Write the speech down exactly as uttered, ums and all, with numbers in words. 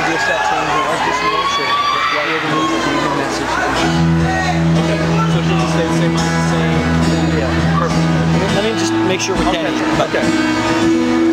be a step change in our distribution. What we're going to need is a new message. Okay. So can you stay the same, the same? Yeah. Perfect. Let me just make sure we can. Okay. Okay.